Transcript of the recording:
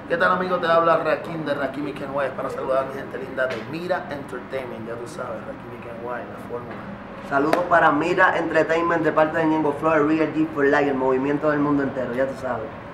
¿Qué tal, amigo? Te habla Rakim de Rakim y Ken White para saludar a mi gente linda de Mira Entertainment. Ya tú sabes, Rakim y Ken White, la fórmula. Saludos para Mira Entertainment de parte de Ñengo Flores, Real G for Life, el movimiento del mundo entero, ya tú sabes.